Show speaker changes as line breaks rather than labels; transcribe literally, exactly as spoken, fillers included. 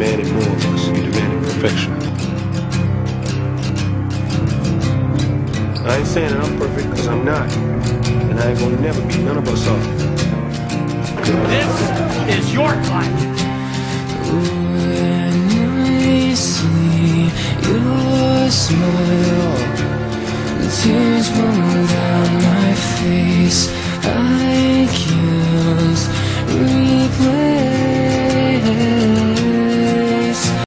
demanded more of us. You demanded perfection. I ain't saying that I'm perfect, because I'm not. And I ain't gonna never be. None of us are.
This is your life.